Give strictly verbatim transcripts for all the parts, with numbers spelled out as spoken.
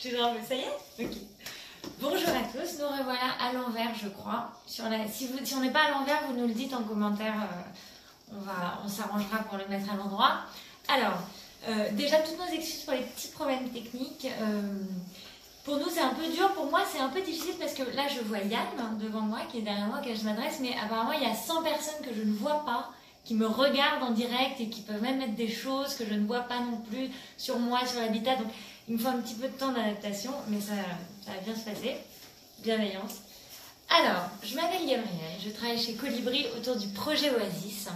Toujours un peu, ça y est? Ok. Bonjour à tous, nous revoilà à l'envers, je crois. Sur la... si, vous... si on n'est pas à l'envers, vous nous le dites en commentaire, euh, on, va... on s'arrangera pour le mettre à l'endroit. Alors, euh, déjà, toutes nos excuses pour les petits problèmes techniques. Euh... Pour nous, c'est un peu dur. Pour moi, c'est un peu difficile parce que là, je vois Yann devant moi, qui est derrière moi, auquel je m'adresse, mais apparemment, il y a cent personnes que je ne vois pas, qui me regardent en direct et qui peuvent même mettre des choses que je ne vois pas non plus sur moi, sur l'habitat. Donc, il me faut un petit peu de temps d'adaptation, mais ça, ça va bien se passer. Bienveillance. Alors, je m'appelle Gabrielle, je travaille chez Colibri autour du projet Oasis.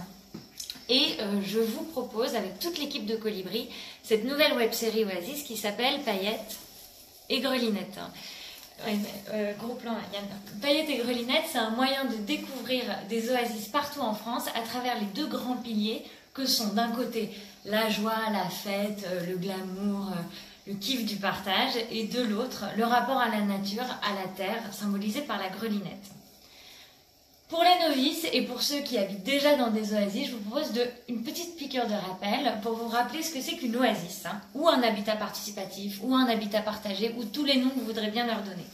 Et euh, je vous propose, avec toute l'équipe de Colibri, cette nouvelle web-série Oasis qui s'appelle Paillettes et Grelinette. Ouais, euh, gros plan, Yann. Paillettes et Grelinette, c'est un moyen de découvrir des oasis partout en France à travers les deux grands piliers que sont d'un côté la joie, la fête, le glamour, le kiff du partage, et de l'autre, le rapport à la nature, à la terre, symbolisé par la grelinette. Pour les novices et pour ceux qui habitent déjà dans des oasis, je vous propose de, une petite piqûre de rappel pour vous rappeler ce que c'est qu'une oasis, hein, ou un habitat participatif, ou un habitat partagé, ou tous les noms que vous voudrez bien leur donner.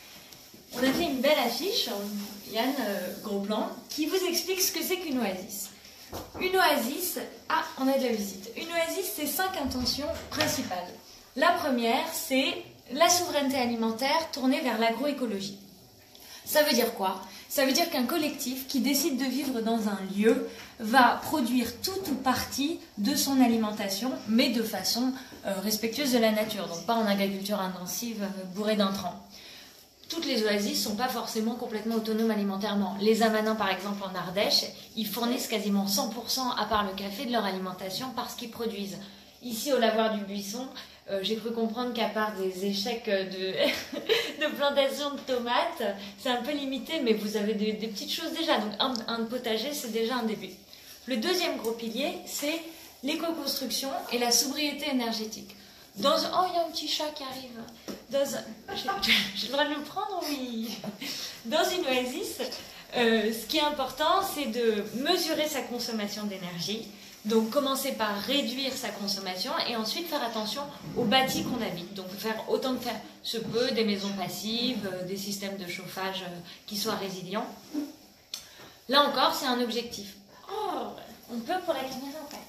On a fait une belle affiche, Yann, euh, gros plan, qui vous explique ce que c'est qu'une oasis. Une oasis, ah, on a de la visite. Une oasis, c'est cinq intentions principales. La première, c'est la souveraineté alimentaire tournée vers l'agroécologie. Ça veut dire quoi? Ça veut dire qu'un collectif qui décide de vivre dans un lieu va produire tout ou partie de son alimentation, mais de façon euh, respectueuse de la nature, donc pas en agriculture intensive euh, bourrée d'intrants. Toutes les oasis ne sont pas forcément complètement autonomes alimentairement. Les Amanins, par exemple, en Ardèche, ils fournissent quasiment cent pour cent, à part le café, de leur alimentation par ce qu'ils produisent. Ici, au lavoir du Buisson, euh, j'ai cru comprendre qu'à part des échecs de, de plantation de tomates, c'est un peu limité, mais vous avez des, des petites choses déjà. Donc un, un potager, c'est déjà un début. Le deuxième gros pilier, c'est l'éco-construction et la sobriété énergétique. Dans, oh, il y a un petit chat qui arrive. J'ai le droit de le prendre, oui. Dans une oasis, euh, ce qui est important, c'est de mesurer sa consommation d'énergie. Donc, commencer par réduire sa consommation et ensuite faire attention au bâti qu'on habite. Donc, faire autant que faire se peut des maisons passives, des systèmes de chauffage qui soient résilients. Là encore, c'est un objectif. Oh, on peut pour la caméra en fait.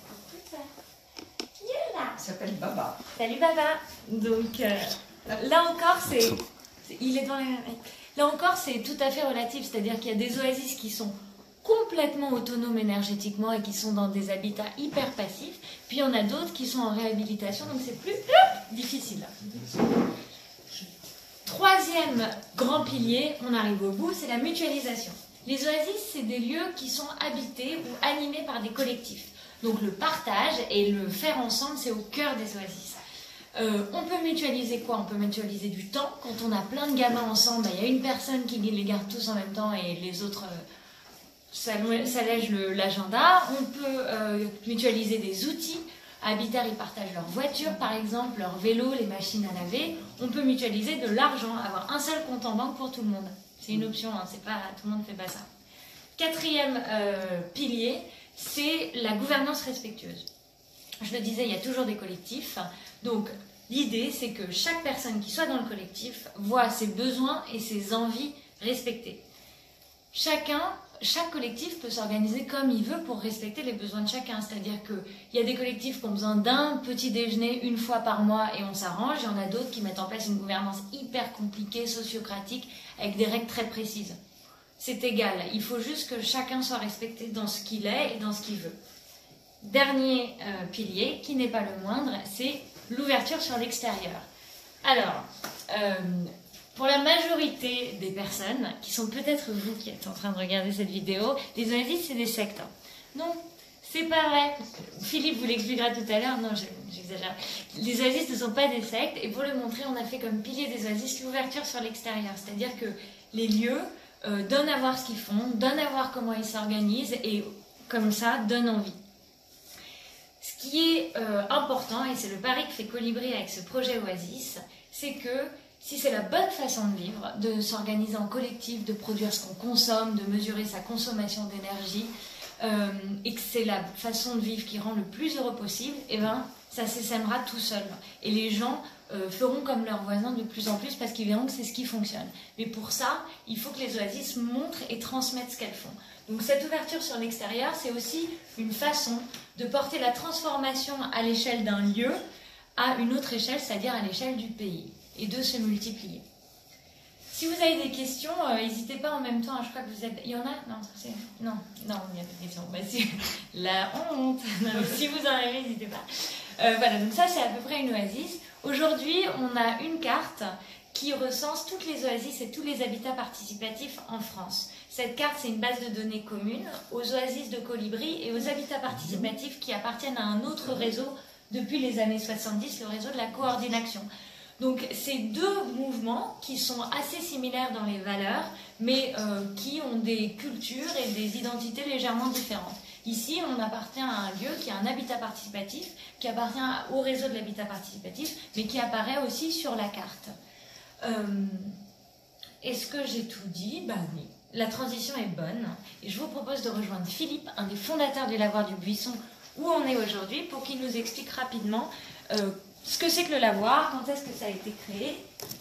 Il s'appelle Baba. Salut Baba. Donc, euh, là encore, c'est... Il est devant la... Là encore, c'est tout à fait relatif. C'est-à-dire qu'il y a des oasis qui sont complètement autonomes énergétiquement et qui sont dans des habitats hyper passifs. Puis il y en a d'autres qui sont en réhabilitation, donc c'est plus difficile. Troisième grand pilier, on arrive au bout, c'est la mutualisation. Les oasis, c'est des lieux qui sont habités ou animés par des collectifs. Donc le partage et le faire ensemble, c'est au cœur des oasis. Euh, on peut mutualiser quoi? On peut mutualiser du temps. Quand on a plein de gamins ensemble, il y a une personne qui les garde tous en même temps et les autres... Euh, ça allège l'agenda. On peut euh, mutualiser des outils. À Habitat, ils partagent leur voiture, par exemple, leur vélo, les machines à laver. On peut mutualiser de l'argent, avoir un seul compte en banque pour tout le monde. C'est une option, hein, c'est pas, tout le monde ne fait pas ça. Quatrième euh, pilier, c'est la gouvernance respectueuse. Je le disais, il y a toujours des collectifs. Donc, l'idée, c'est que chaque personne qui soit dans le collectif voit ses besoins et ses envies respectés. Chacun... Chaque collectif peut s'organiser comme il veut pour respecter les besoins de chacun. C'est-à-dire qu'il y a des collectifs qui ont besoin d'un petit déjeuner une fois par mois et on s'arrange. Il y en a d'autres qui mettent en place une gouvernance hyper compliquée, sociocratique, avec des règles très précises. C'est égal. Il faut juste que chacun soit respecté dans ce qu'il est et dans ce qu'il veut. Dernier euh, pilier, qui n'est pas le moindre, c'est l'ouverture sur l'extérieur. Alors... Euh, Pour la majorité des personnes, qui sont peut-être vous qui êtes en train de regarder cette vidéo, les oasis, c'est des sectes. Non, c'est pas vrai. Philippe vous l'expliquera tout à l'heure. Non, j'exagère. Les oasis ne sont pas des sectes. Et pour le montrer, on a fait comme pilier des oasis l'ouverture sur l'extérieur. C'est-à-dire que les lieux euh, donnent à voir ce qu'ils font, donnent à voir comment ils s'organisent et comme ça, donnent envie. Ce qui est euh, important, et c'est le pari que fait Colibri avec ce projet Oasis, c'est que si c'est la bonne façon de vivre, de s'organiser en collectif, de produire ce qu'on consomme, de mesurer sa consommation d'énergie, euh, et que c'est la façon de vivre qui rend le plus heureux possible, eh ben, ça s'essaimera tout seul. Et les gens euh, feront comme leurs voisins de plus en plus parce qu'ils verront que c'est ce qui fonctionne. Mais pour ça, il faut que les oasis montrent et transmettent ce qu'elles font. Donc cette ouverture sur l'extérieur, c'est aussi une façon de porter la transformation à l'échelle d'un lieu à une autre échelle, c'est-à-dire à l'échelle du pays, et de se multiplier. Si vous avez des questions, n'hésitez euh, pas en même temps. Je crois que vous êtes... Il y en a? Non, c'est... non, non, il n'y a pas de questions. Bah, c'est la honte. Non, si vous en avez, n'hésitez pas. Euh, voilà, donc ça, c'est à peu près une oasis. Aujourd'hui, on a une carte qui recense toutes les oasis et tous les habitats participatifs en France. Cette carte, c'est une base de données commune aux oasis de Colibri et aux habitats participatifs qui appartiennent à un autre réseau depuis les années soixante-dix, le réseau de la coordination. Donc, c'est deux mouvements qui sont assez similaires dans les valeurs, mais euh, qui ont des cultures et des identités légèrement différentes. Ici, on appartient à un lieu qui a un habitat participatif, qui appartient au réseau de l'habitat participatif, mais qui apparaît aussi sur la carte. Euh, Est-ce que j'ai tout dit? Ben oui. La transition est bonne. Et je vous propose de rejoindre Philippe, un des fondateurs du Lavoir du Buisson, où on est aujourd'hui, pour qu'il nous explique rapidement euh, ce que c'est que le lavoir, quand est-ce que ça a été créé.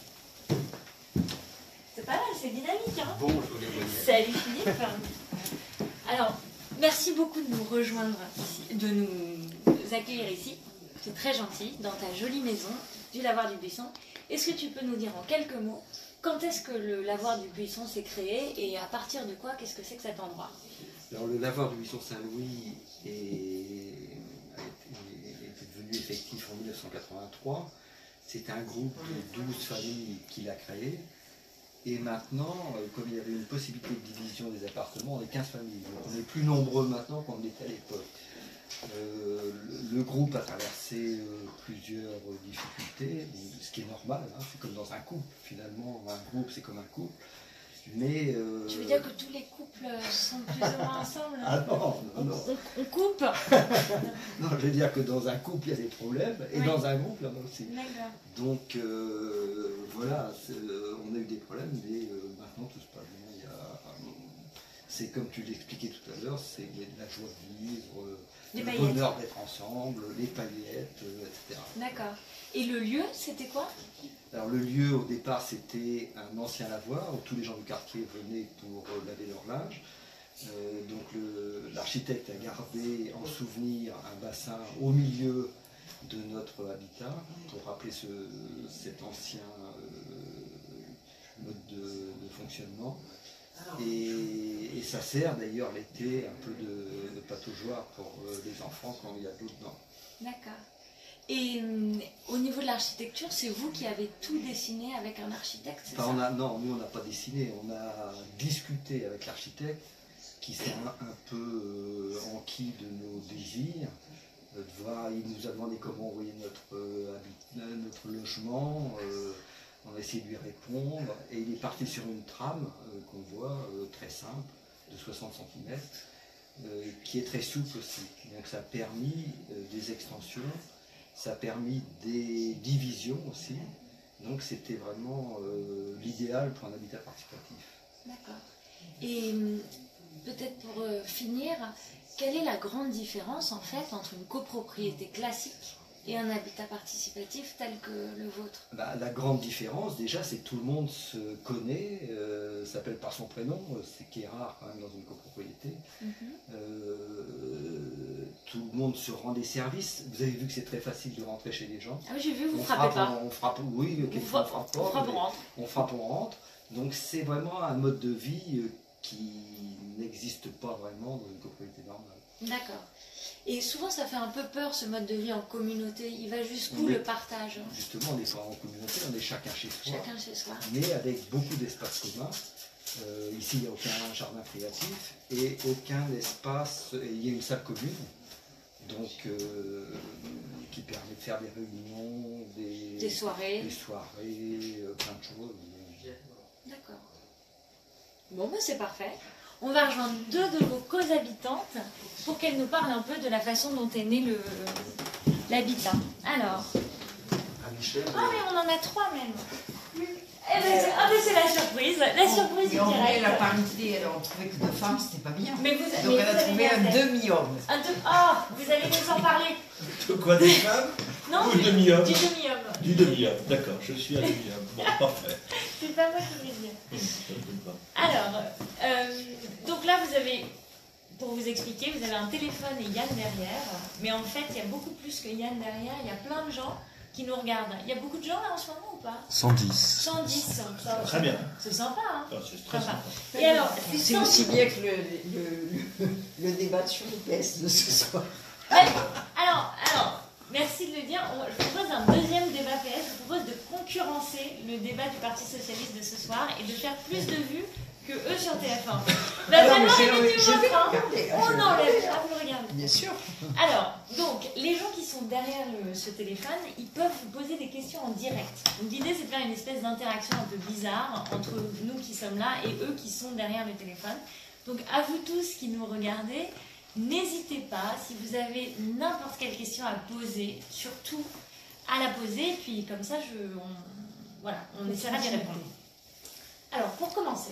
C'est pas mal, c'est dynamique. Hein? Bonjour. Salut Philippe. Alors, merci beaucoup de nous rejoindre ici, de nous accueillir ici. C'est très gentil, dans ta jolie maison du Lavoir du Buisson. Est-ce que tu peux nous dire en quelques mots, quand est-ce que le Lavoir du Buisson s'est créé et à partir de quoi, qu'est-ce que c'est que cet endroit? Alors, le Lavoir du Buisson Saint-Louis est, est, est devenu effectif en mille neuf cent quatre-vingt-trois. C'est un groupe de douze familles qui l'a créé. Et maintenant, comme il y avait une possibilité de division des appartements, on est quinze familles. Donc on est plus nombreux maintenant qu'on l'était à l'époque. Euh, le, le groupe a traversé euh, plusieurs difficultés, ce qui est normal, hein, c'est comme dans un couple. Finalement, un groupe, c'est comme un couple. Mais, euh... Tu veux dire que tous les couples sont plus ou moins ensemble? Ah non, non, non. On, on coupe? Non, je veux dire que dans un couple, il y a des problèmes, et oui. Dans un groupe, il y en a aussi. D'accord. Donc, euh, voilà, on a eu des problèmes, mais euh, maintenant, tout se passe bien. Il y a, euh, c'est comme tu l'expliquais tout à l'heure, c'est la joie de vivre, les le paillettes. Bonheur d'être ensemble, les paillettes, euh, et cetera. D'accord. Et le lieu, c'était quoi? Alors le lieu au départ c'était un ancien lavoir où tous les gens du quartier venaient pour euh, laver leur linge. Euh, donc l'architecte a gardé en souvenir un bassin au milieu de notre habitat pour rappeler ce, cet ancien euh, mode de, de fonctionnement. Et, et ça sert d'ailleurs l'été un peu de, de pataugeoire pour euh, les enfants quand il y a de l'eau dedans. D'accord. Et euh, au niveau de l'architecture, c'est vous qui avez tout dessiné avec un architecte, c'est enfin, ça? on a, Non, nous on n'a pas dessiné, on a discuté avec l'architecte qui s'est un, un peu euh, enquis de nos désirs. Euh, de voir, il nous a demandé comment envoyer notre, euh, habit, notre logement, euh, on a essayé de lui répondre et il est parti sur une trame euh, qu'on voit euh, très simple, de soixante centimètres, euh, qui est très souple aussi. Donc ça a permis euh, des extensions. Ça a permis des divisions aussi, donc c'était vraiment euh, l'idéal pour un habitat participatif. D'accord. Et peut-être pour euh, finir, quelle est la grande différence en fait entre une copropriété classique et un habitat participatif tel que le vôtre? Bah, la grande différence déjà c'est que tout le monde se connaît, euh, s'appelle par son prénom, ce qui est rare quand même dans une copropriété. Mm-hmm. euh, tout le monde se rend des services. Vous avez vu que c'est très facile de rentrer chez les gens. Ah oui, j'ai vu, vous on frappez frappe, pas. On, on frappe, oui, on, fra on frappe pas. On frappe, on rentre. On frappe, on rentre. Donc c'est vraiment un mode de vie qui n'existe pas vraiment dans une copropriété normale. D'accord. Et souvent ça fait un peu peur ce mode de vie en communauté. Il va jusqu'où le partage? Justement, on n'est pas en communauté, on est chacun chez soi. Chacun chez soi. Mais avec beaucoup d'espaces communs. Euh, ici, il n'y a aucun jardin créatif et aucun espace. Il y a une salle commune, donc euh, qui permet de faire des réunions, des, des soirées, des soirées, euh, plein de choses. D'accord. Bon, ben c'est parfait. On va rejoindre deux de vos co-habitantes pour qu'elles nous parlent un peu de la façon dont est né l'habitat. Alors. Ah, Michel. Ah, mais on en a trois même. Eh ben, ah, mais c'est la surprise. La surprise du direct. La parité, alors on trouvait que deux femmes, c'était pas bien. Mais vous, Donc mais elle a trouvé un demi-homme. Un deux... Oh, vous allez nous en parler. De quoi, des femmes? Non, Ou du, demi-homme. du demi-homme. Du demi-homme, d'accord, je suis un demi-homme. Bon, parfait. C'est pas moi qui vais dire. Ça me donne pas. Alors, euh, donc là, vous avez, pour vous expliquer, vous avez un téléphone et Yann derrière. Mais en fait, il y a beaucoup plus que Yann derrière. Il y a plein de gens qui nous regardent. Il y a beaucoup de gens là en ce moment ou pas? cent dix. cent dix. Ça, Très bien. C'est sympa, hein? Ah, c'est très Sympa. sympa. Et alors, C'est cent- aussi bien que le, le, le, le débat sur l'I P S de ce soir. Ouais. Alors, alors, merci de le dire. On- je propose un deuxième débat P S. Je propose de concurrencer le débat du Parti Socialiste de ce soir et de faire plus de vues que eux sur T F un. Va Non, mais falloir j'ai- éviter j'ai votre, vu hein. regarder, hein, On j'ai vu enlève. regarder. Ah, vous regardez. Bien sûr. Alors, donc, les gens qui sont derrière le- ce téléphone, ils peuvent vous poser des questions en direct. Donc, l'idée, c'est de faire une espèce d'interaction un peu bizarre entre nous qui sommes là et eux qui sont derrière le téléphone. Donc, à vous tous qui nous regardez, n'hésitez pas, si vous avez n'importe quelle question à poser, surtout à la poser, puis comme ça, je, on, voilà, on essaiera d'y répondre. Alors, pour commencer,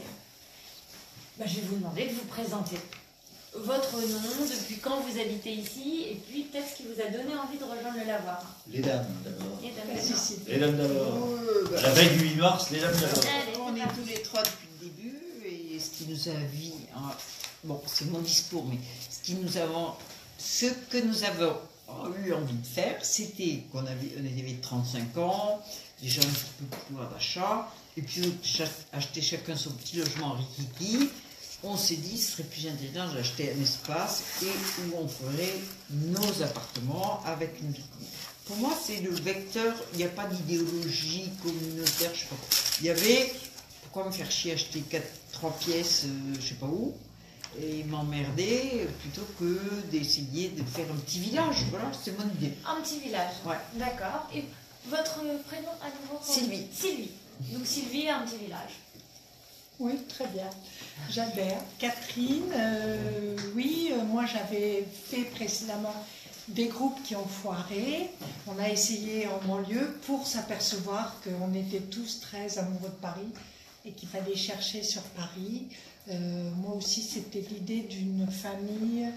bah, je vais vous demander de vous présenter. Votre nom, depuis quand vous habitez ici, et puis peut-être ce qui vous a donné envie de rejoindre le lavoir. Les dames d'abord. Et d'abord. Si, si. Les dames d'abord. Euh, bah, À la veille du huit mars, les dames d'abord. Allez, on c'est est parti. tous les trois depuis le début et ce qui nous a vu, hein, bon c'est mon discours, mais ce, qui nous avons, ce que nous avons eu envie de faire, c'était qu'on avait, on avait trente-cinq ans, déjà un petit peu de pouvoir d'achat, et puis cha- acheter chacun son petit logement rikiki. On s'est dit ce serait plus intelligent d'acheter un espace et où on ferait nos appartements avec une vie commune. Pour moi, c'est le vecteur, il n'y a pas d'idéologie communautaire, je sais pas quoi. Il y avait, pourquoi me faire chier acheter quatre, trois pièces, euh, je sais pas où, et m'emmerder euh, plutôt que d'essayer de faire un petit village. Voilà, c'est mon idée. Un petit village. Ouais. D'accord. Et votre prénom à nouveau? Sylvie. Sylvie. Donc Sylvie, un petit village. Oui, très bien. J'adhère. Catherine, euh, oui, euh, moi j'avais fait précédemment des groupes qui ont foiré. On a essayé en banlieue pour s'apercevoir qu'on était tous très amoureux de Paris et qu'il fallait chercher sur Paris. Euh, moi aussi, c'était l'idée d'une famille,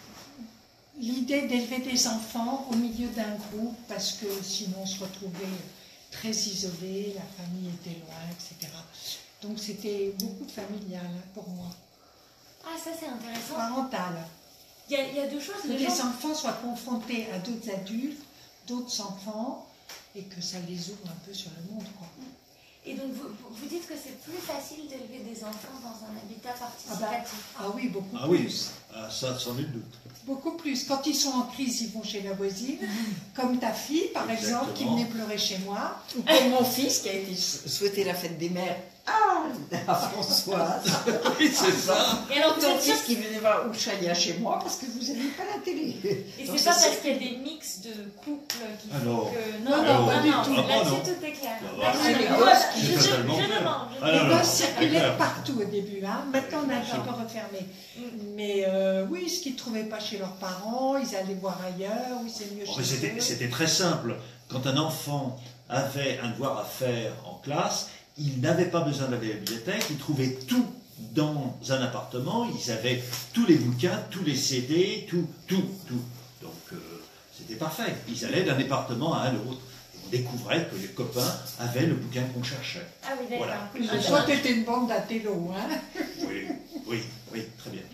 l'idée d'élever des enfants au milieu d'un groupe parce que sinon on se retrouvait très isolé, la famille était loin, et cetera. Donc c'était beaucoup familial pour moi, Ah, ça c'est intéressant. parental. Il y a, il y a deux choses. Que Les les gens... enfants soient confrontés à d'autres adultes, d'autres enfants, et que ça les ouvre un peu sur le monde, quoi. Et donc vous, vous- vous dites que c'est plus facile d'élever des enfants dans un habitat Ah, bah, participatif. ah oui, beaucoup Ah oui, plus. ah, ça, sans nul doute. Beaucoup plus. Quand ils sont en crise, ils vont chez la voisine, comme ta fille, par Exactement. exemple, qui venait pleurer chez moi. Ou comme mon fils qui a été souhaité la fête des mères à la Françoise. Oui, c'est ça. Et alors vous Ton êtes sûr fils qui venait voir Ouchalia chez moi parce que vous n'aviez pas la télé. Et Donc c'est pas ça, parce qu'il y a des mix de couples qui Ah font non. que... Non, non, pas du tout. Ah, Là-dessus, non. tout est clair. Ah, D'accord, c'est les d'accord. gosses Voilà, qui je, sont je, je totalement demande. clairs. je Ah, Les non, demande. non. gosses circulaient partout au début, hein. Maintenant on a un Bien petit sûr. peu refermé. Mm. Mais euh, oui, ce qu'ils ne trouvaient pas chez leurs parents, ils allaient voir ailleurs, oui c'est mieux Oh, mais chez C'était eux. c'était très simple. Quand un enfant avait un devoir à faire en classe, il n'avait pas besoin d'aller à la bibliothèque, il trouvait tout dans un appartement, ils avaient tous les bouquins, tous les C D, tout, tout, tout. Donc euh, c'était parfait. Ils allaient d'un département à un autre. On découvrait que les copains avaient le bouquin qu'on cherchait. Ah oui, d'accord. Voilà. Mais Ah, toi, t'étais une bande d'intello, hein. Oui, oui, oui, très bien.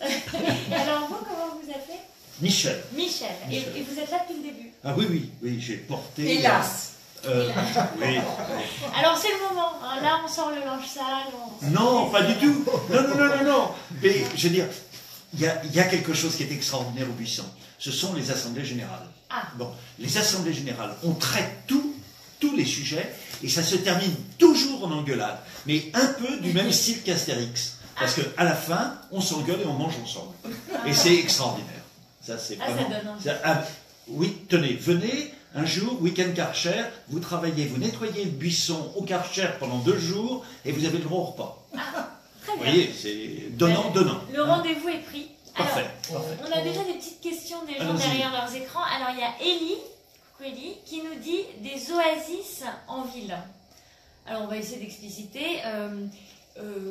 Et alors vous, comment vous appelez? Michel. Michel. Et, Michel. et vous êtes là depuis le début. Ah oui, oui, oui, j'ai porté. Hélas. Euh, oui. Alors c'est le moment. hein. Là, on sort le linge sale. on- Non, pas du tout. Non, non, non, non, non. Mais je veux dire, il y a, il y a quelque chose qui est extraordinaire au Buisson. Ce sont les assemblées générales. Ah. Bon, les assemblées générales, on traite tout, tous les sujets, et ça se termine toujours en engueulade. Mais un peu du même style qu'Astérix. Parce qu'à la fin, on s'engueule et on mange ensemble. Et c'est extraordinaire. Ça, c'est Ah, ça vraiment. donne envie. ça- ah, oui, tenez, venez. Un jour, week-end Karcher, vous travaillez, vous nettoyez le buisson au Karcher pendant deux jours et vous avez le droit au repas. Très Vous bien. voyez, c'est donnant, donnant. Le rendez-vous est pris. Parfait. Alors, parfait. on a déjà des petites questions des gens Allons-y. derrière leurs écrans. Alors, il y a Ellie, coucou Ellie, qui nous dit des oasis en ville. Alors, on va essayer d'expliciter. Euh, euh,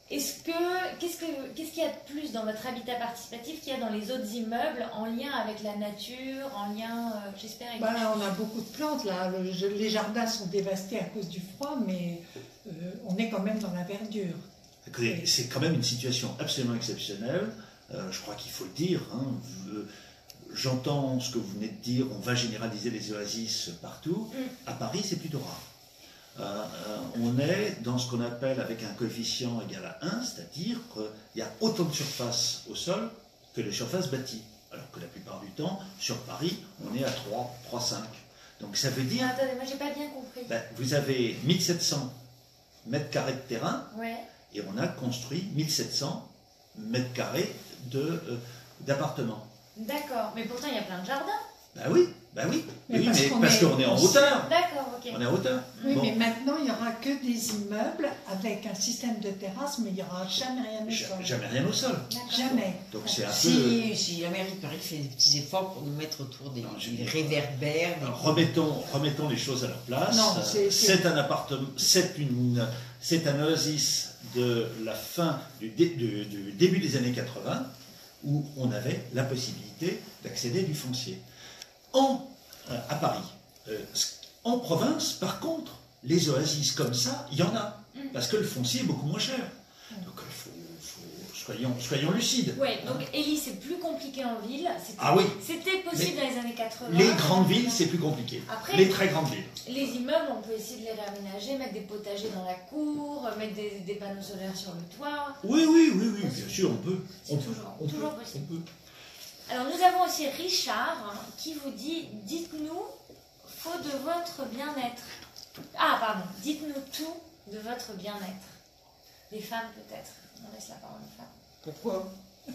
est-ce que qu'est-ce que qu'est-ce qu'il y a de plus dans votre habitat participatif qu'il y a dans les autres immeubles en lien avec la nature, en lien, euh, j'espère, avec Ben, quelque chose. on a beaucoup de plantes là. Le- les jardins sont dévastés à cause du froid, mais euh, on est quand même dans la verdure. Écoutez, c'est quand même une situation absolument exceptionnelle. Euh, je crois qu'il faut le dire. Hein. Euh, J'entends ce que vous venez de dire. On va généraliser les oasis partout. Mm. À Paris, c'est plutôt rare. Euh, euh, on est dans ce qu'on appelle avec un coefficient égal à un, c'est-à-dire qu'il y a autant de surface au sol que de surface bâtie. Alors que la plupart du temps, sur Paris, on est à trois, trois, cinq. Donc ça veut Ah, dire, attendez, moi j'ai pas bien compris. ben, vous avez mille sept cents mètres carrés de terrain Ouais. et on a construit mille sept cents mètres carrés de, euh, d'appartements. D'accord, mais pourtant il y a plein de jardins. Ben oui, ben oui, Mais oui, parce mais qu'on parce est- qu'on est en hauteur. D'accord, ok. On est en hauteur. Oui, Bon. mais maintenant, il n'y aura que des immeubles avec un système de terrasse, mais il n'y aura jamais rien au Ja- sol. Jamais rien au sol. D'accord. Jamais. Donc c'est un peu. Si, si la mairie de Paris fait des petits efforts pour nous mettre autour des, Non, je des dis- réverbères, des... Remettons, remettons les choses à leur place. Non, c'est- c'est- C'est un appartement, c'est une, c'est un oasis de la fin du, dé- du- du début des années quatre-vingts où on avait la possibilité d'accéder du foncier. En, euh, à Paris, euh, en province, par contre, les oasis comme ça, il y en a Mm. parce que le foncier est beaucoup moins cher. Donc il faut, faut- soyons, soyons lucides. Ouais, donc Élie, c'est plus compliqué en ville. C'était- Ah oui. C'était possible dans les années quatre-vingts. Les grandes villes, c'est plus compliqué. Après- les très grandes villes. Les immeubles, on peut essayer de les réaménager, mettre des potagers dans la cour, mettre des, des panneaux solaires sur le toit. Oui, oui, oui, oui, bien sûr, on peut. C'est On toujours- peut, on toujours peut, possible. on peut. Alors nous avons aussi Richard hein, qui vous dit, dites-nous, faut de votre bien-être. Ah pardon, dites-nous tout de votre bien-être. Les femmes peut-être. On laisse la parole aux femmes. Pourquoi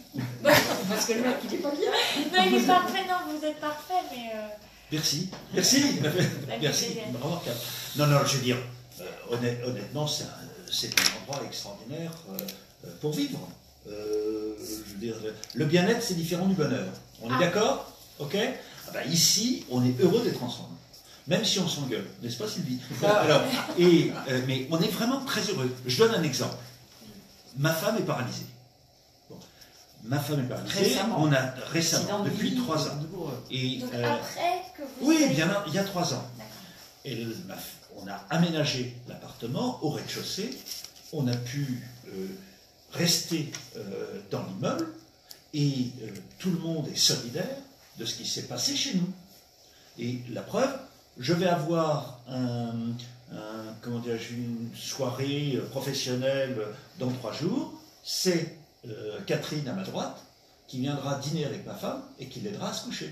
Parce que le mec, il est pas bien. Non, il est parfait, non, vous êtes parfait, mais... euh, Merci, merci, merci, plaisir. remarquable. Non, non, je veux dire, euh, honnête- honnêtement, c'est un, c'est un endroit extraordinaire euh, euh, pour vivre. Euh, je veux dire, le bien-être, c'est différent du bonheur. On Ah. est d'accord? Ok. Ah bah, ici, on est heureux d'être ensemble. Même si on s'engueule, n'est-ce pas Sylvie? Alors, et, euh, mais on est vraiment très heureux. Je donne un exemple. Ma femme est paralysée. Bon. Ma femme est paralysée. Récemment. On a Accident récemment, de depuis vie, trois ans. douloureux. Et, Donc euh, après que vous... oui, avez- bien, il y a trois ans. D'accord. Et le- ma- on a aménagé l'appartement au rez-de-chaussée. On a pu euh, rester euh, dans l'immeuble et euh, tout le monde est solidaire de ce qui s'est passé chez nous. Et la preuve, je vais avoir un, un- comment dirais-je, une soirée euh, professionnelle dans trois jours. C'est euh, Catherine à ma droite qui viendra dîner avec ma femme et qui l'aidera à se coucher.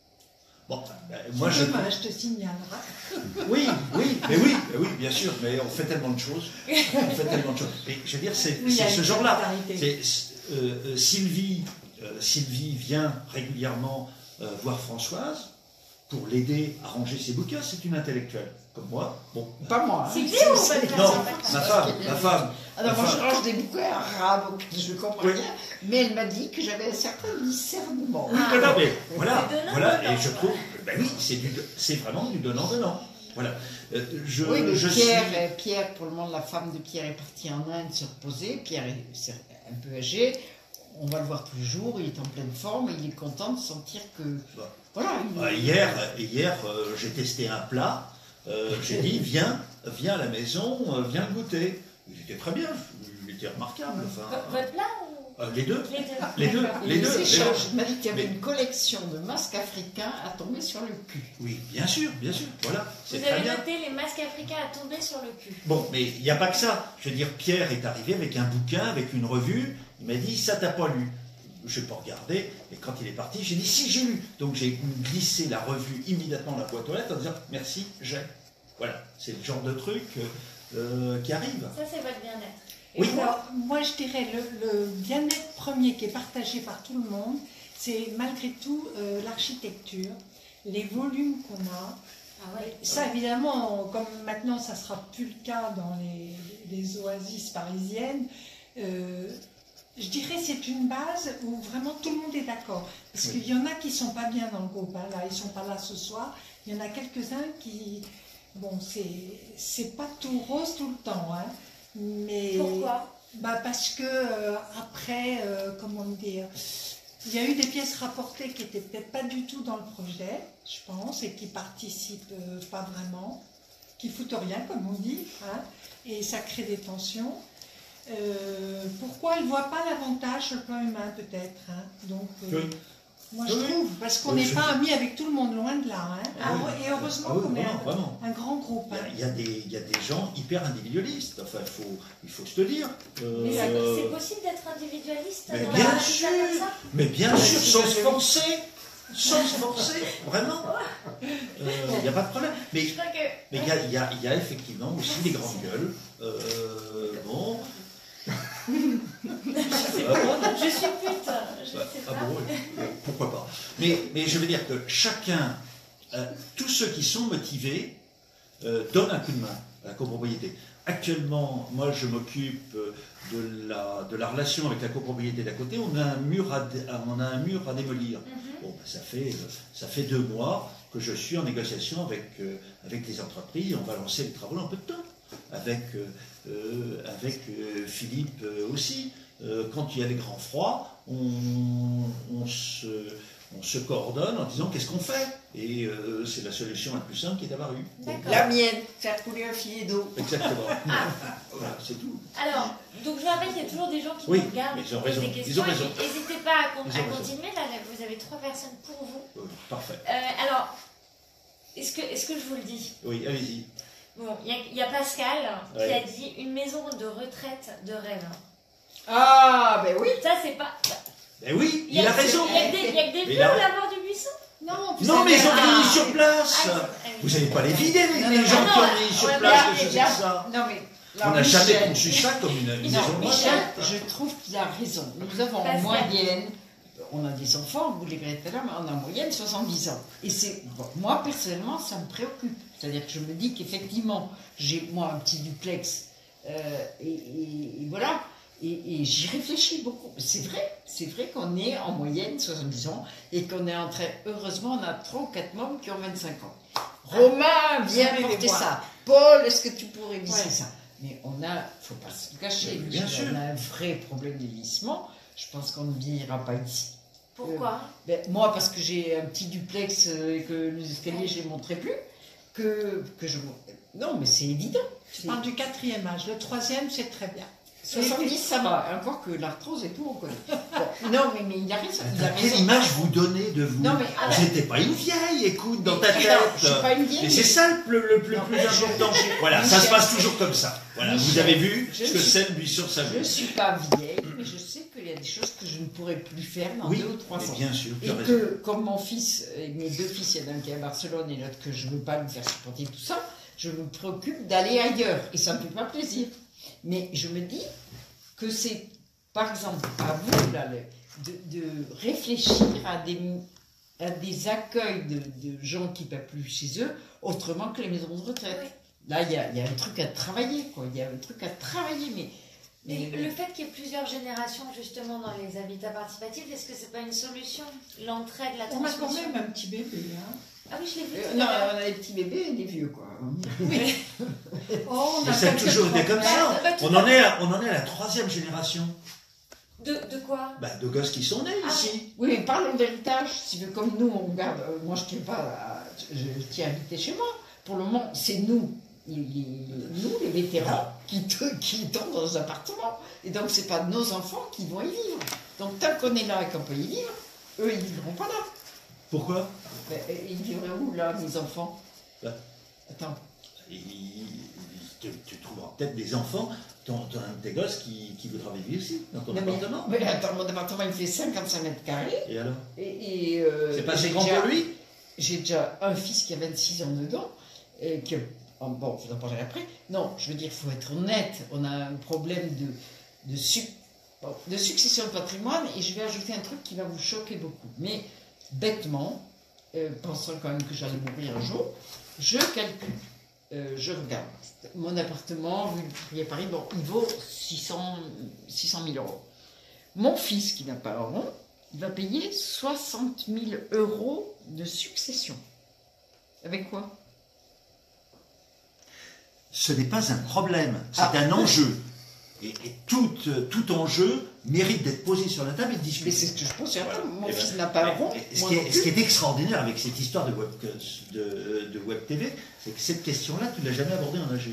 Bon, ben, moi je. Demain, je te signalerai. Oui, oui, mais oui, mais oui, bien sûr, mais on fait tellement de choses. On fait tellement de choses. Et je veux dire, c'est Oui, il y c'est a ce une genre-là. solidarité. C'est, euh, euh, Sylvie, euh, Sylvie vient régulièrement euh, voir Françoise pour l'aider à ranger ses bouquins. C'est une intellectuelle, comme moi. Bon, Pas moi. hein. Sylvie C'est- ou c'est- votre non, femme? ma femme, ma femme. Alors, ma moi, je femme. range des bouquins arabes, je comprends Oui. rien, mais elle m'a dit que j'avais un certain discernement. Oui, non, non, mais voilà, C'est donnant, voilà, donnant, et je quoi. trouve, ben oui, c'est du- c'est vraiment du donnant-donnant. Voilà. Euh, je, Oui, mais je Pierre, suis- euh, Pierre, pour le moment, la femme de Pierre est partie en Inde se reposer. Pierre est c'est un peu âgé. On va le voir tous les jours. Il est en pleine forme. Et il est content de sentir que. Bon. Voilà. il- Euh, hier, hier euh, j'ai testé un plat. Euh, j'ai dit, viens, viens à la maison, euh, viens le goûter. Il était très bien, il était remarquable. Enfin, V- Votre plat ou... euh, les deux, Les deux. les deux, D'accord. les il deux. nous les échange. deux. Il m'a dit qu'il y avait Mais- une collection de masques africains à tomber sur le cul. Oui, bien sûr, bien sûr. Voilà, c'est Vous très avez bien. noté les masques africains à tomber sur le cul. Bon, mais il n'y a pas que ça. Je veux dire, Pierre est arrivé avec un bouquin, avec une revue. Il m'a dit, ça t'as pas lu. Je n'ai pas regardé. Et quand il est parti, j'ai dit, si, j'ai lu. Donc j'ai glissé la revue immédiatement dans la boîte aux lettres en disant, merci, j'ai. Voilà, c'est le genre de truc euh, euh, qui arrive. Ça, c'est votre bien-être. Oui. Alors, moi, je dirais le, le bien-être premier qui est partagé par tout le monde, c'est malgré tout euh, l'architecture, les volumes qu'on a. Ah ouais. Ça, évidemment, comme maintenant, ça ne sera plus le cas dans les, les oasis parisiennes, euh, je dirais c'est une base où vraiment tout le monde est d'accord. Parce Oui. qu'il y en a qui ne sont pas bien dans le groupe. Hein, là, ils ne sont pas là ce soir. Il y en a quelques-uns qui... Bon, c'est c'est pas tout rose tout le temps. Hein, mais Pourquoi? Bah parce que euh, après, euh, comment dire, il y a eu des pièces rapportées qui n'étaient peut-être pas du tout dans le projet, je pense, et qui participent euh, pas vraiment, qui foutent rien, comme on dit, hein, et ça crée des tensions. Euh, pourquoi elle ne voit pas l'avantage sur le plan humain, peut-être, hein, donc... Euh, Oui. Moi, je Oui. trouve, parce qu'on Oui, n'est je- pas amis avec tout le monde, loin de là. Hein. Ah oui. Et heureusement Ah oui, qu'on est vraiment, un, vraiment. un grand groupe. Il y a- Hein. il y, a des, il y a des gens hyper individualistes, enfin il faut, il faut se le dire. Euh, Mais c'est- c'est possible d'être individualiste mais dans bien un sûr. habitat comme ça? Mais bien sûr, sans se forcer, sans se forcer, vraiment. Il n'y a pas de problème. Mais Je crois que... mais il y, a- il y a- il y a effectivement aussi des grandes gueules. Euh, bon. Ça va pas, non Je suis pute, je Ouais, sais ah pas. bon, oui. Euh, pourquoi pas. Mais, mais je veux dire que chacun, euh, tous ceux qui sont motivés, euh, donnent un coup de main à la copropriété. Actuellement, moi je m'occupe euh, de la, de la relation avec la copropriété d'à côté. On a un mur à, dé- on a un mur à démolir. Mhm. Bon, ben, ça, fait, euh, ça fait deux mois que je suis en négociation avec, euh, avec les entreprises. On va lancer les travaux dans un peu de temps. Avec, euh, euh, avec euh, Philippe euh, aussi. Euh, quand il y a les grands froids, on, on, se, on se coordonne en disant qu'est-ce qu'on fait. Et euh, c'est la solution la plus simple qui est apparue. D'accord. La mienne, faire couler un filet d'eau. Exactement. Voilà, c'est tout. Alors, donc je rappelle qu'il y a toujours des gens qui Oui, nous regardent, mais ils ont qui posent raison, des ils questions. ont raison. et N'hésitez pas à, con- Ils ont à raison. continuer. Là, vous avez trois personnes pour vous. Oui, parfait. Euh, alors, est-ce que, est-ce que je vous le dis? Oui, allez-y. Bon, il y, a- il y a Pascal qui Ouais. a dit une maison de retraite de rêve. Ah, ben oui. Ça, c'est pas. Eh oui, Il y il a raison. Il y a que des, il y a que des Mais vieux là- au lavoir du buisson. Non, vous Non, mais ils ont Ah. vieilli sur place. Ah, c'est- Vous n'allez pas les vider, les, Non, les non, gens non, qui ont non, vieilli sur ouais, place. Là, que je sais là, que ça. non, mais là, On n'a jamais Michel- conçu ça comme une, une Non, maison de Michel, retraite. je trouve qu'il a raison. Nous avons en Pascal. moyenne, on a des enfants, vous les verrez tout à l'heure, mais on a en moyenne soixante-dix ans. Et c'est, bon, moi personnellement, ça me préoccupe. C'est-à-dire que je me dis qu'effectivement, j'ai moi un petit duplex, euh, et, et- et voilà, et, et j'y réfléchis beaucoup. C'est vrai, c'est vrai qu'on est en moyenne soixante-dix ans et qu'on est en train, heureusement, on a trois ou quatre membres qui ont vingt-cinq ans. Romain, viens Allez les porter voir. ça. Paul, est-ce que tu pourrais visser Ouais. ça? Mais on a, faut pas se le cacher, Mais bien Michel, sûr. on a un vrai problème de vieillissement. Je pense qu'on ne vieillira pas ici. Pourquoi? Ben, moi, parce que j'ai un petit duplex euh, et que les escaliers, je ne les montrerai plus, que, que je... Non, mais c'est évident. Je parle du quatrième âge. Le troisième, c'est très bien. soixante-dix, ça va. Encore que l'arthrose et tout, on connaît. Bon, non, mais, mais il a raison. Il a Quelle raison. image vous donnez de vous? Non, mais alors- J'étais pas une vieille, écoute, dans ta Non, tête. je suis pas une vieille. Et c'est ça le, le- le plus, Non, plus je- important. Voilà, ça Michel- se passe toujours comme ça. Voilà, vous Michel, avez vu je ce que suis- c'est lui sur sa Je vie. ne suis pas vieille, mais je sais qu'il y a des choses que je ne pourrais plus faire dans Oui, deux ou trois mais ans. bien sûr, tu Et as raison. que, comme mon fils, et mes deux fils, il y en a un qui est à Barcelone et l'autre que je ne veux pas lui faire supporter tout ça, je me préoccupe d'aller ailleurs. Et ça ne me fait pas plaisir. Mais je me dis que c'est, par exemple, à vous, là, le- de, de réfléchir à des, à des accueils de, de gens qui ne peuvent plus chez eux, autrement que les maisons de retraite. Oui. Là, il y a, il y a un truc à travailler, quoi. Il y a un truc à travailler, mais... Et mais- le fait qu'il y ait plusieurs générations justement dans les habitats participatifs, est-ce que c'est pas une solution? L'entraide, la On a quand transmission. même un petit bébé. Hein. Ah oui, je l'ai vu. Euh, tout non, à l'heure. on a des petits bébés et des vieux, quoi. Oh, on Mais a ça a quelques toujours été comme problèmes. ça. Bah, tout On à en est à, on en est à la troisième génération De, de quoi? bah, de gosses qui sont nés Ah, ici. Oui, mais parlons d'héritage. Si tu veux, comme nous, on garde. euh, moi, je tiens pas. à- je, je tiens à habiter chez moi. Pour le moment, c'est nous, les, les- nous, les vétérans, qui, te- qui tombent dans un appartement. Et donc, c'est pas nos enfants qui vont y vivre. Donc, tant qu'on est là et qu'on peut y vivre, eux, ils vivront pas là. Pourquoi? Mais, euh, ils vivraient où, là, mes enfants? Bah. Attends. Et tu, tu trouveras peut-être des enfants, ton, ton, un de tes gosses qui, qui voudra vivre ici, dans ton Non, mais, appartement. mais attends, mon appartement, il fait cinquante-cinq mètres carrés. Et alors? Et, et, euh, C'est pas assez j'ai grand déjà- pour lui? J'ai déjà un fils qui a vingt-six ans dedans, et que, oh, bon, je vous en parlerai après. Non, je veux dire, il faut être honnête, on a un problème de, de, su- bon, de succession de patrimoine, et je vais ajouter un truc qui va vous choquer beaucoup. Mais bêtement, euh, pensant quand même que j'allais mourir un jour, je calcule, euh, je regarde. Mon appartement, vu le prix à Paris, bon, il vaut six cents mille euros. Mon fils, qui n'a pas un rond, il va payer soixante mille euros de succession. Avec quoi? Ce n'est pas un problème, c'est Ah. un enjeu. Et, et tout, euh, tout enjeu mérite d'être posé sur la table et de discuter. Mais c'est ce que je pense, Voilà. mon Et fils ben, n'a pas un mais- rond. mais ce, moi qui non est, plus. ce qui est extraordinaire avec cette histoire de Web, de, de web T V, c'est que cette question-là, tu ne l'as jamais abordée en A G.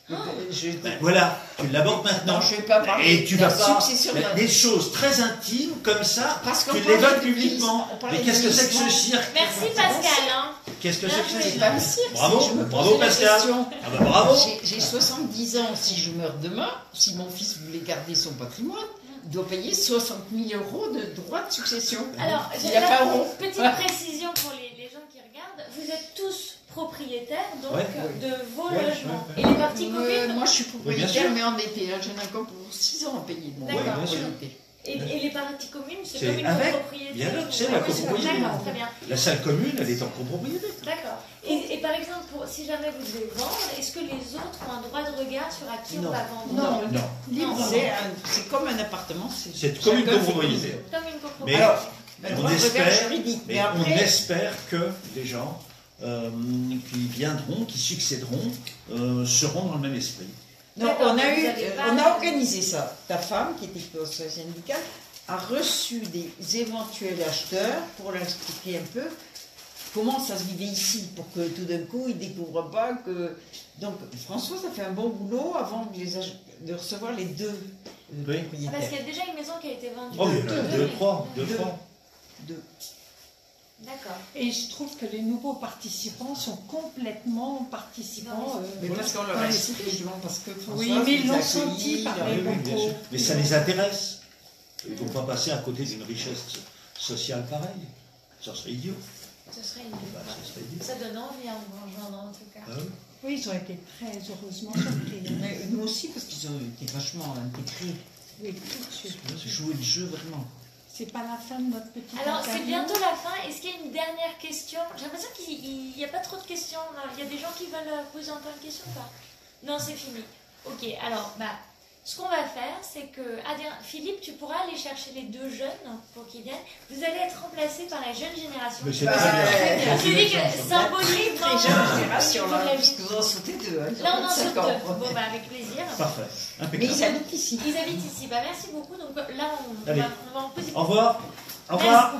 Je- Ben, voilà, tu l'abordes maintenant. Non, je vais pas parler Et tu de la vas pas. succession ben, d'un- des choses très intimes comme ça, Parce qu'on tu parlait l'évoques de publiquement. on parlait Mais de qu'est-ce que c'est que ce vieillissement. cirque Merci Pascal. Hein. Qu'est-ce que c'est que ce C'est cirque pas le cirque. Bravo, si je me bravo posais la Pascal. question. Ah ben bravo. J'ai- J'ai soixante-dix ans, si je meurs demain, si mon fils voulait garder son patrimoine, il doit payer soixante mille euros de droits de succession. Alors, Il j'ai y a pas une rond. petite précision pour les, les gens qui regardent. Vous êtes tous propriétaires donc Ouais. de vos Ouais, logements. ouais, Et les parties Euh, communes moi, je suis Oui, bien propriétaire, sûr. mais endetté. Hein. J'en ai encore pour six ans à payer de mon D'accord. bien sûr. propriété. et, et les parties communes, c'est C'est comme une avec, copropriété. bien sûr, c'est Ah la oui, copropriété. D'accord, très bien. La salle commune, elle est en copropriété. D'accord. Et, et par exemple, pour, si jamais vous devez vendre, est-ce que les autres ont un droit de regard sur à qui Non. on va vendre Non. Non, Libre. C'est un- c'est comme un appartement. C'est c'est comme une chacun fait copropriété. Comme une Mais copropriété. Alors, on un droit de regard espère, juridique. mais Mais on après, espère que les gens euh, qui viendront, qui succéderont, euh, seront dans le même esprit. non, D'accord, on a mais eu, vous avez euh, pas- on a organisé ça. Ta femme, qui était conseillère syndicale, a reçu des éventuels acheteurs pour leur expliquer un peu comment ça se vivait ici, pour que tout d'un coup ils ne découvrent pas que. Donc Françoise a fait un bon boulot avant de, les ach- de recevoir les deux euh, Oui. Ah, propriétaires. parce qu'il y a déjà une maison qui a été vendue. Oh, il y en a Deux, deux, mais- trois, deux, Deux. trois. Deux. D'accord. Et je trouve que les nouveaux participants sont complètement participants. euh, Mais parce qu'on leur dans a les expliqué, justement, parce que Françoise Oui, mais ils les l'ont a senti accueillis, par leur- les Oui, oui, bien locaux. sûr. Mais ça les intéresse. Ils ne vont pas passer à côté d'une richesse sociale pareille. Ça serait idiot. Ce serait une... Bah, ça serait idiot. Ça donne envie à vous rejoindre en tout cas. Ah oui. Oui, ils ont été très heureusement surpris. hein. Mais nous aussi, parce qu'ils ont été vachement intégrés. Oui, tout de suite. Jouer le jeu vraiment. C'est pas la fin de notre petite Alors, c'est interview. bientôt la fin. Est-ce qu'il y a une dernière question? J'ai l'impression qu'il n'y a pas trop de questions. Non, il y a des gens qui veulent euh, poser encore une question ou pas? Non, c'est fini. Ok, alors, bah, ce qu'on va faire, c'est que... Adrien, Philippe, tu pourras aller chercher les deux jeunes pour qu'ils viennent. Vous allez être remplacés par la jeune génération. Mais c'est Bah, très bien. très bien. Je dis que symboliquement... Très jeune génération, au niveau là, de la parce vie. que vous en sautez deux. Hein, Là, on en saute D'accord. deux. Bon, bah, avec plaisir. Parfait. Mais Impeccable. ils habitent ici. Ils habitent ici. Bah, merci beaucoup. Donc là, on, on Allez. va, on va en poser. Au revoir. Au revoir.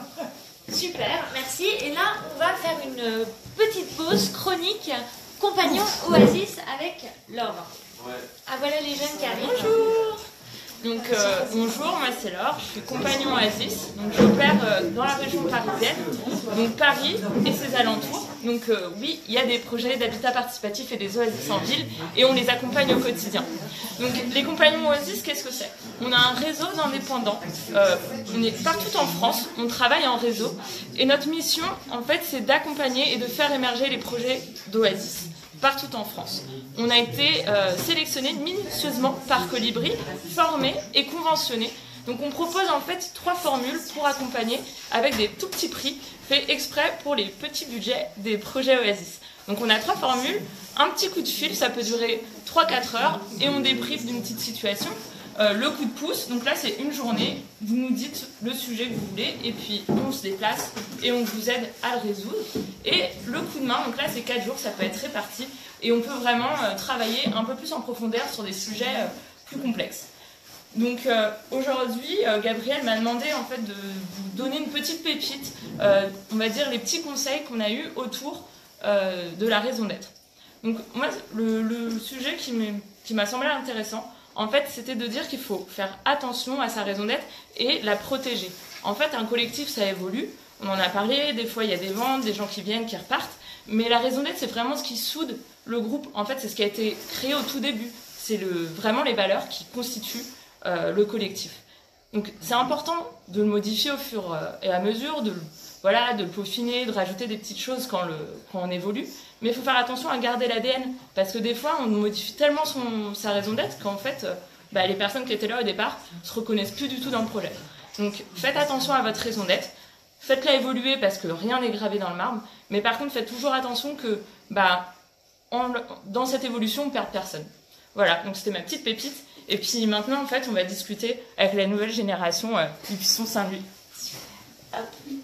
Super, merci. Et là, on va faire une petite pause chronique compagnon Oasis avec Laure. Ah, voilà les jeunes qui arrivent. Bonjour. Donc euh, bonjour, moi c'est Laure, je suis compagnon Oasis, donc j'opère euh, dans la région parisienne, donc Paris et ses alentours. Donc euh, oui, il y a des projets d'habitat participatif et des oasis en ville et on les accompagne au quotidien. Donc les compagnons Oasis, qu'est-ce que c'est? On a un réseau d'indépendants, euh, on est partout en France, on travaille en réseau et notre mission en fait c'est d'accompagner et de faire émerger les projets d'Oasis partout en France. On a été euh, sélectionnés minutieusement par Colibri, formés et conventionnés. Donc on propose en fait trois formules pour accompagner avec des tout petits prix faits exprès pour les petits budgets des projets Oasis. Donc on a trois formules, un petit coup de fil, ça peut durer trois à quatre heures et on débriefe d'une petite situation. Euh, le coup de pouce, donc là c'est une journée, vous nous dites le sujet que vous voulez et puis on se déplace et on vous aide à le résoudre. Et le coup de main, donc là c'est quatre jours, ça peut être réparti et on peut vraiment euh, travailler un peu plus en profondeur sur des sujets euh, plus complexes. Donc euh, aujourd'hui, euh, Gabriel m'a demandé en fait de vous donner une petite pépite, euh, on va dire les petits conseils qu'on a eus autour euh, de la raison d'être. Donc moi, le, le sujet qui m'est- qui m'a semblé intéressant, en fait, c'était de dire qu'il faut faire attention à sa raison d'être et la protéger. En fait, un collectif, ça évolue. On en a parlé, des fois il y a des ventes, des gens qui viennent, qui repartent. Mais la raison d'être, c'est vraiment ce qui soude le groupe. En fait, c'est ce qui a été créé au tout début. C'est le, vraiment les valeurs qui constituent euh, le collectif. Donc c'est important de le modifier au fur et à mesure, de le, voilà, de le peaufiner, de rajouter des petites choses quand, le, quand on évolue. Mais il faut faire attention à garder l'A D N, parce que des fois, on modifie tellement son, sa raison d'être qu'en fait, euh, bah, les personnes qui étaient là au départ se reconnaissent plus du tout dans le projet. Donc faites attention à votre raison d'être, faites-la évoluer parce que rien n'est gravé dans le marbre, mais par contre, faites toujours attention que bah, en, dans cette évolution, on ne perd personne. Voilà, donc c'était ma petite pépite. Et puis maintenant, en fait, on va discuter avec la nouvelle génération euh, du Buisson Saint-Louis.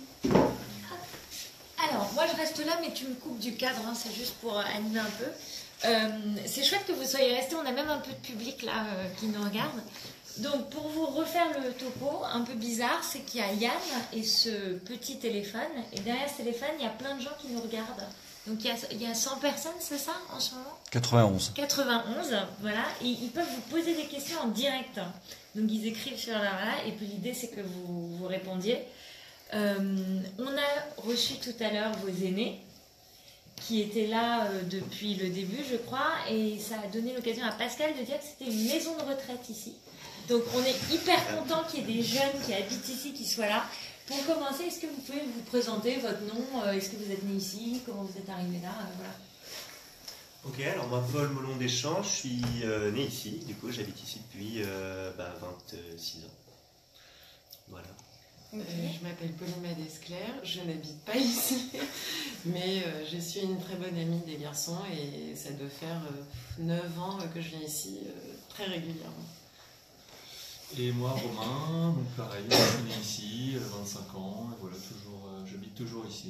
Alors, moi je reste là, mais tu me coupes du cadre, hein, c'est juste pour euh, animer un peu. Euh, c'est chouette que vous soyez restés, on a même un peu de public là euh, qui nous regarde. Donc pour vous refaire le topo, un peu bizarre, c'est qu'il y a Yann et ce petit téléphone, et derrière ce téléphone, il y a plein de gens qui nous regardent. Donc il y a, il y a cent personnes, c'est ça, en ce moment ? quatre-vingt-onze. quatre-vingt-onze, voilà, et ils peuvent vous poser des questions en direct. Donc ils écrivent sur leur là, et puis l'idée c'est que vous, vous répondiez. Euh, on a reçu tout à l'heure vos aînés, qui étaient là euh, depuis le début, je crois, et ça a donné l'occasion à Pascal de dire que c'était une maison de retraite ici. Donc on est hyper content qu'il y ait des jeunes qui habitent ici, qui soient là. Pour commencer, est-ce que vous pouvez vous présenter votre nom? Est-ce que vous êtes né ici? Comment vous êtes arrivé là? euh, voilà. Ok, alors moi Paul Molon Deschamps, je suis euh, né ici, du coup j'habite ici depuis euh, bah, vingt-six ans. Voilà. Euh, je m'appelle Pauline Madesclair, je n'habite pas ici, mais euh, je suis une très bonne amie des garçons et ça doit faire euh, neuf ans que je viens ici euh, très régulièrement. Et moi Romain, donc pareil, je suis né ici, vingt-cinq ans, et voilà, toujours, euh, j'habite toujours ici.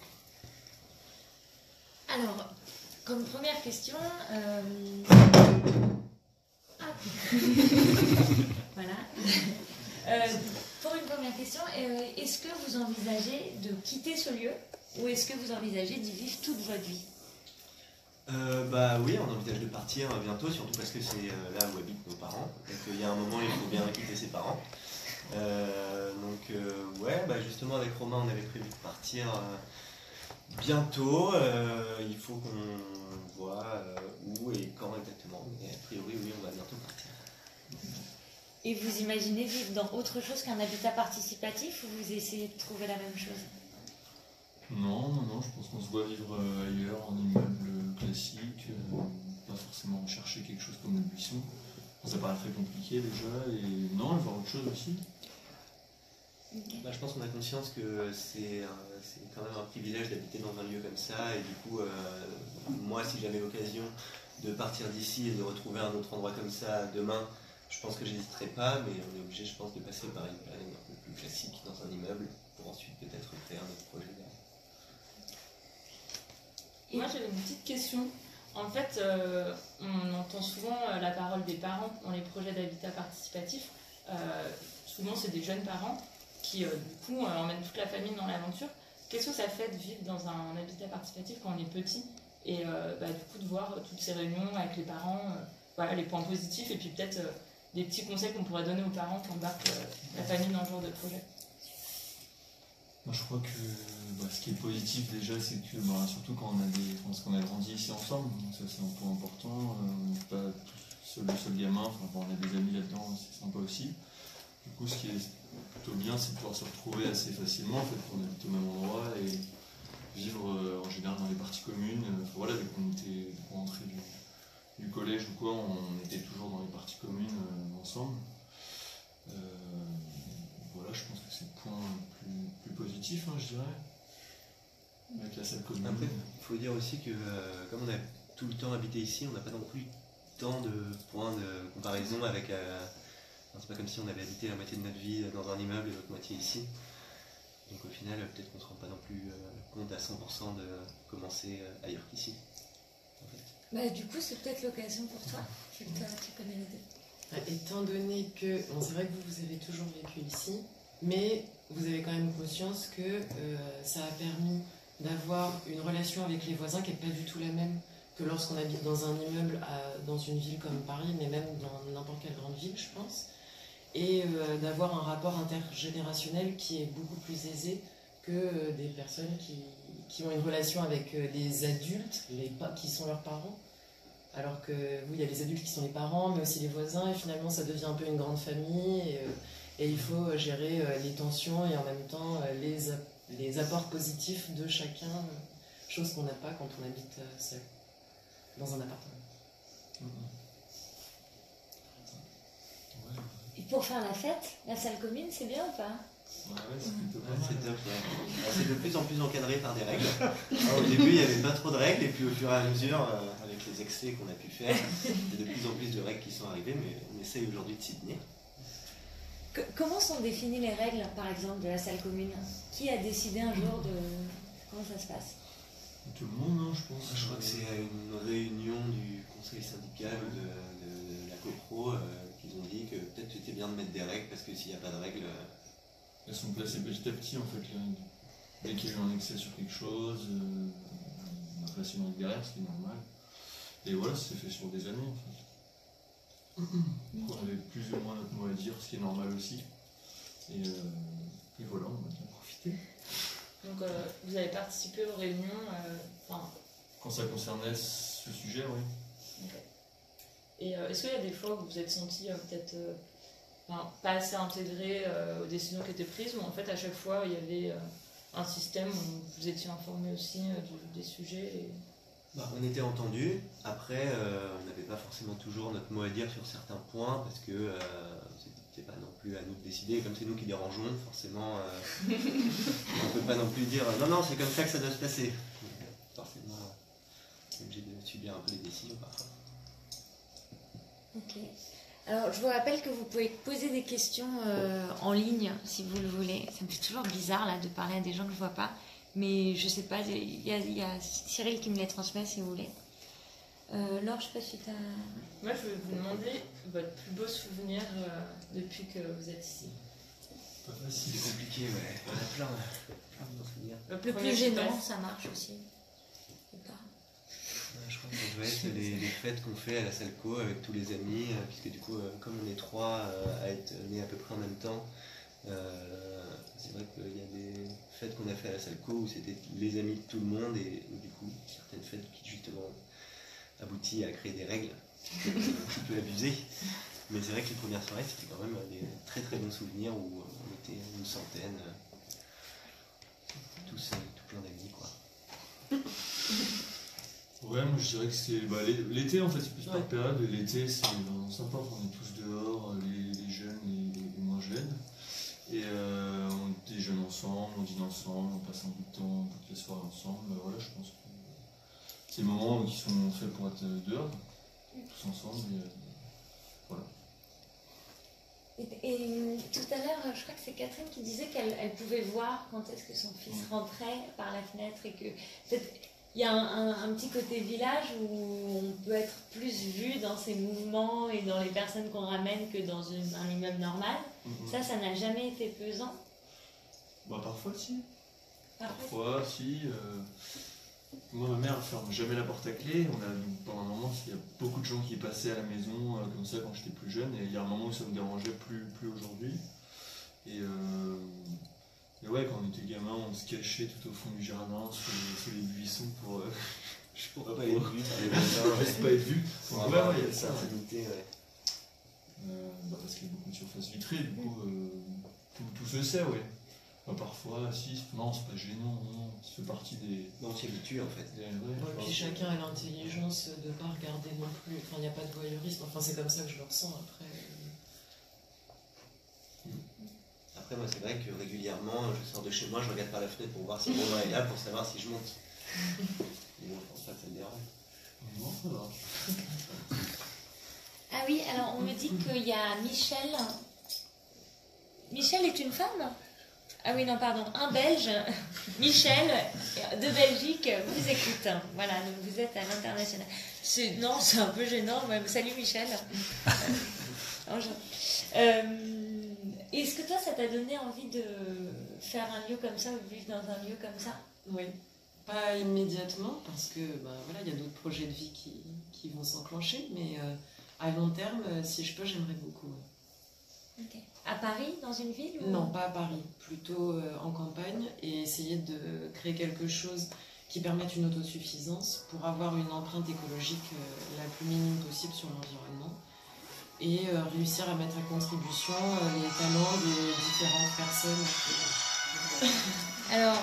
Alors, comme première question, euh... ah. voilà. Euh, pour une première question, euh, est-ce que vous envisagez de quitter ce lieu ou est-ce que vous envisagez d'y vivre toute votre vie? Euh, bah oui, on envisage de partir bientôt, surtout parce que c'est euh, là où habitent nos parents. Donc il y a un moment, il faut bien quitter ses parents. Euh, donc euh, ouais, bah justement avec Romain, on avait prévu de partir euh, bientôt. Euh, il faut qu'on voit euh, où et quand exactement. Mais a priori, oui, on va bientôt partir. Et vous imaginez vivre dans autre chose qu'un habitat participatif ou vous essayez de trouver la même chose? Non, non, non, je pense qu'on se voit vivre euh, ailleurs, en immeuble classique, euh, pas forcément chercher quelque chose comme le buisson. Bon, ça paraît très compliqué déjà, et non, voir autre chose aussi. Okay. Bah, je pense qu'on a conscience que c'est quand même un privilège d'habiter dans un lieu comme ça, et du coup, euh, moi, si j'avais l'occasion de partir d'ici et de retrouver un autre endroit comme ça demain, je pense que j'hésiterais pas, mais on est obligé, je pense, de passer par une période un peu plus classique dans un immeuble pour ensuite peut-être faire notre projet là. Moi, j'avais une petite question. En fait, euh, on entend souvent euh, la parole des parents dans les projets d'habitat participatif. Euh, souvent, c'est des jeunes parents qui, euh, du coup, euh, emmènent toute la famille dans l'aventure. Qu'est-ce que ça fait de vivre dans un habitat participatif quand on est petit et euh, bah, du coup de voir toutes ces réunions avec les parents, euh, voilà, les points positifs et puis peut-être euh, des petits conseils qu'on pourrait donner aux parents qui embarquent euh, la famille dans ce genre de projet. Moi, je crois que bah, ce qui est positif déjà, c'est que bah, surtout quand on a des, parce qu'on a grandi ici ensemble, donc ça c'est un point important. Euh, on n'est pas tous seul, le seul gamin, enfin, on a des amis là-dedans, c'est sympa aussi. Du coup, ce qui est plutôt bien, c'est de pouvoir se retrouver assez facilement, en fait, qu'on habite au même endroit et vivre euh, en général dans les parties communes. Enfin, voilà, dès qu'on était rentré du, du collège ou quoi, on était toujours dans les parties communes euh, ensemble. Euh, voilà, je pense que c'est le point plus, plus positif, hein, je dirais, avec la salle commune. Après, il faut dire aussi que euh, comme on a tout le temps habité ici, on n'a pas non plus tant de points de comparaison avec... Euh, c'est pas comme si on avait habité la moitié de notre vie dans un immeuble et l'autre moitié ici. Donc au final, peut-être qu'on ne se rend pas non plus euh, compte à cent pour cent de commencer euh, ailleurs qu'ici. En fait. Bah, du coup, c'est peut-être l'occasion pour toi, vu que toi, tu connais les deux. Étant donné que, bon, c'est vrai que vous, vous avez toujours vécu ici, mais vous avez quand même conscience que euh, ça a permis d'avoir une relation avec les voisins qui n'est pas du tout la même que lorsqu'on habite dans un immeuble à, dans une ville comme Paris, mais même dans n'importe quelle grande ville, je pense, et euh, d'avoir un rapport intergénérationnel qui est beaucoup plus aisé que euh, des personnes qui, qui ont une relation avec euh, des adultes les, qui sont leurs parents. Alors que, oui, il y a les adultes qui sont les parents, mais aussi les voisins, et finalement ça devient un peu une grande famille, et, euh, et il faut gérer euh, les tensions et en même temps euh, les, les apports positifs de chacun, euh, chose qu'on n'a pas quand on habite euh, seul, dans un appartement. Mmh. Ouais. Et pour faire la fête, la salle commune, c'est bien ou pas? Ouais, ouais, c'est plutôt pas Ouais, mal. c'est top, ouais. C'est de plus en plus encadré par des règles. Alors, au début, il n'y avait pas trop de règles, et puis au fur et à mesure, euh, avec les excès qu'on a pu faire, il y a de plus en plus de règles qui sont arrivées, mais on essaye aujourd'hui de s'y tenir. Que, comment sont définies les règles, par exemple, de la salle commune? Qui a décidé un jour de... Comment ça se passe? Tout le monde, non, je pense. Je crois que c'est à une réunion du conseil syndical ou de, de la copro euh, qu'ils ont dit que peut-être c'était bien de mettre des règles parce que s'il n'y a pas de règles. euh, Elles sont placées petit à petit, en fait. Là. Dès qu'il y a eu un excès sur quelque chose, euh, on a placé une règle derrière, ce qui est normal. Et voilà, c'est fait sur des années, en fait. On avait plus ou moins notre mot à dire, ce qui est normal aussi. Et, euh, et voilà, on a bien profité. Donc euh, vous avez participé aux réunions, euh, enfin, Quand ça concernait ce sujet, oui. ok. Et euh, est-ce qu'il y a des fois où vous vous êtes senti euh, peut-être euh, enfin, pas assez intégré euh, aux décisions qui étaient prises, ou en fait à chaque fois il y avait euh, un système où vous étiez informé aussi euh, du- des sujets et... Bah, on était entendus. Après, euh, on n'avait pas forcément toujours notre mot à dire sur certains points parce que euh, c'était pas non plus à nous de décider. Comme c'est nous qui dérangeons, forcément, euh, on ne peut pas non plus dire non, non, c'est comme ça que ça doit se passer. Donc, euh, forcément, on est obligé de subir un peu les décisions parfois. Ok. Alors, je vous rappelle que vous pouvez poser des questions euh, en ligne si vous le voulez. Ça me fait toujours bizarre là de parler à des gens que je vois pas, mais je sais pas. Il y a, il y a Cyril qui me les transmet si vous voulez. Euh, Laure, je sais pas si tu as. Moi je vais vous demander votre plus beau souvenir euh, depuis que vous êtes ici. Pas facile. C'est compliqué, ouais. On a plein, plein de bons souvenirs. Le, Le premier plus qui gênant, passe. ça marche aussi. Ou pas. Ouais, je crois que ça doit être les, les fêtes qu'on fait à la Salco avec tous les amis, euh, puisque du coup, euh, comme on est trois euh, à être nés à peu près en même temps, euh, c'est vrai qu'il y a des fêtes qu'on a fait à la Salco où c'était les amis de tout le monde et où, du coup, certaines fêtes qui justement aboutit à créer des règles un petit peu abusées. Mais c'est vrai que les premières soirées, c'était quand même des très très bons souvenirs où on était une centaine, euh, tous, euh, tout plein d'amis, quoi. Ouais, moi je dirais que c'est bah, l'é- l'été en fait, c'est plus Ouais. par période. Et l'été c'est vraiment sympa, on est tous dehors, les, les jeunes et les, les moins jeunes. Et euh, on déjeune ensemble, on dîne ensemble, on passe un bout de temps, toutes les soirées ensemble. Bah, voilà, je pense que c'est des moments qui sont faits pour être dehors, tous ensemble. Et, euh, voilà. Et, et tout à l'heure, je crois que c'est Catherine qui disait qu'elle elle pouvait voir quand est-ce que son fils rentrait par la fenêtre et que peut-être il y a un, un- un petit côté village où on peut être plus vu dans ses mouvements et dans les personnes qu'on ramène que dans une- un immeuble normal. Mhm. Ça, ça n'a jamais été pesant. Bah, parfois si. Parfois. Parfois, si. euh, Moi, ma mère ne ferme jamais la porte à clé. On a, donc, pendant un moment, il y a beaucoup de gens qui passaient à la maison euh, comme ça quand j'étais plus jeune. Et il y a un moment où ça me dérangeait plus, plus aujourd'hui. Et, euh, et ouais, quand on était gamin, on se cachait tout au fond du jardin, sous, sous les buissons pour. Euh, je sais Pour pas être vu par les pas, voisins, pas être vu. pour Ouais, avoir ouais, il y a une ça. intimité, ouais. Euh, bah, parce qu'il y a beaucoup de surface vitrée, du coup, euh, tout, tout se sait, ouais. Bah, parfois, si, non, c'est pas gênant, non, ça fait partie des. Non, on s'y habitue en fait. des- ouais, Ouais, je puis pense. chacun a l'intelligence de ne pas regarder non plus. Enfin, il n'y a pas de voyeurisme. Enfin, c'est comme ça que je le ressens après. Après, moi, c'est vrai que régulièrement, je sors de chez moi, je regarde par la fenêtre pour voir si Romain est là, pour savoir si je monte. Mais bon, je pense pas que ça me dérange. Non, ça va. Ah oui, alors on me dit qu'il y a Michel. Michel est une femme? Ah oui, non, pardon, un Belge. Michel, de Belgique, vous écoute. Voilà, donc vous êtes à l'international. C'est- Non, c'est un peu gênant. mais Salut Michel. Non, je- Euh, Est-ce que toi, ça t'a donné envie de faire un lieu comme ça ou de vivre dans un lieu comme ça? Oui, pas immédiatement, parce que ben, voilà, il y a d'autres projets de vie qui, qui vont s'enclencher, mais euh, à long terme, euh, si je peux, j'aimerais beaucoup. ouais. Ok. À Paris, dans une ville ou... Non, pas à Paris, plutôt euh, en campagne, et essayer de créer quelque chose qui permette une autosuffisance pour avoir une empreinte écologique euh, la plus minime possible sur l'environnement et euh, réussir à mettre à contribution euh, les talents des différentes personnes. Alors,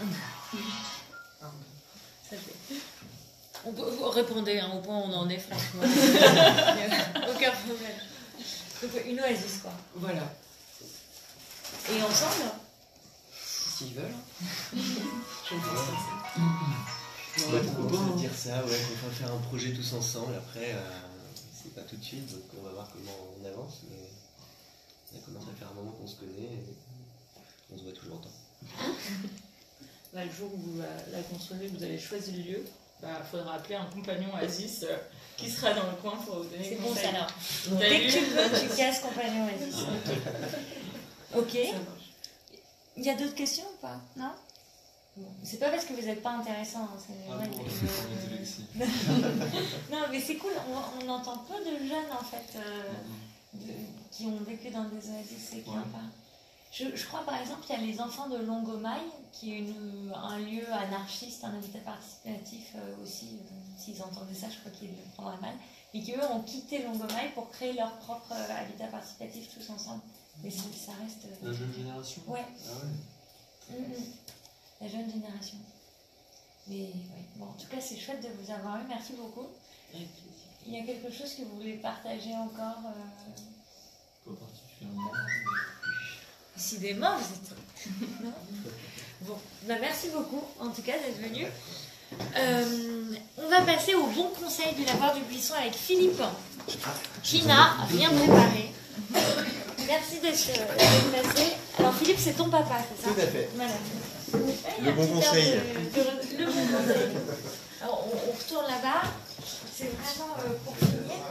ça fait- on peut, vous répondez hein, au point où on en est, franchement. Aucun problème. Donc, une oasis, quoi. Voilà, Et ensemble? s'ils veulent. Je vais dire ça. Ouais, Ouais, on pourquoi peut pas, dire ça, ouais, qu'on va faire un projet tous ensemble. Après, euh, c'est pas tout de suite, donc on va voir comment on avance. Mais on a commencé à faire un moment qu'on se connaît et on se voit toujours autant. bah, le jour où vous la, la construisez, vous avez choisi le lieu, il bah, faudra appeler un compagnon Oasis euh, qui sera dans le coin pour vous donner C'est des bon conseils. ça alors. Vous avez Dès que vu tu veux, tu casses compagnon Oasis. Ok. Ok. Ça marche. Il y a d'autres questions ou pas? Non? Bon. C'est pas parce que vous n'êtes pas intéressant. Hein, c'est Ah vrai bon, que- on était vexés. Non, mais c'est cool. On, on entend peu de jeunes en fait euh, de- qui ont vécu dans des oasis. C'est bien Ouais. pas. Je, je crois par exemple qu'il y a les enfants de Longomaille, qui est une- un lieu anarchiste, un habitat participatif euh, aussi. euh, S'ils entendaient ça, je crois qu'ils le prendraient mal. Et qui eux ont quitté Longomaille pour créer leur propre euh, habitat participatif tous ensemble. Mais ça, ça reste. euh, La jeune génération. Ouais. Ah ouais. Mm, mm. La jeune génération. Mais ouais. Bon, en tout cas, c'est chouette de vous avoir eu. Merci beaucoup. Avec plaisir. Il y a quelque chose que vous voulez partager encore euh... Pas particulièrement. Décidément, vous êtes. Non bon, bah merci beaucoup en tout cas d'être venu. Euh, on va passer au bon conseil du lavoir du buisson avec Philippe, qui n'a rien préparé. Merci d'être euh, d'être passé. Alors Philippe, c'est ton papa, c'est ça? Tout à fait. Voilà. Il y Le a un bon petit air conseil. de- de- le bon conseil. Alors on, on retourne là-bas. C'est vraiment euh, pour finir.